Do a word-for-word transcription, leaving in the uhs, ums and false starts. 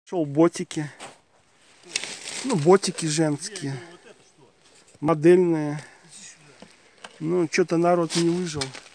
Шел ботики. Ну, ботики женские. Модельные. Ну, что-то народ не выжил.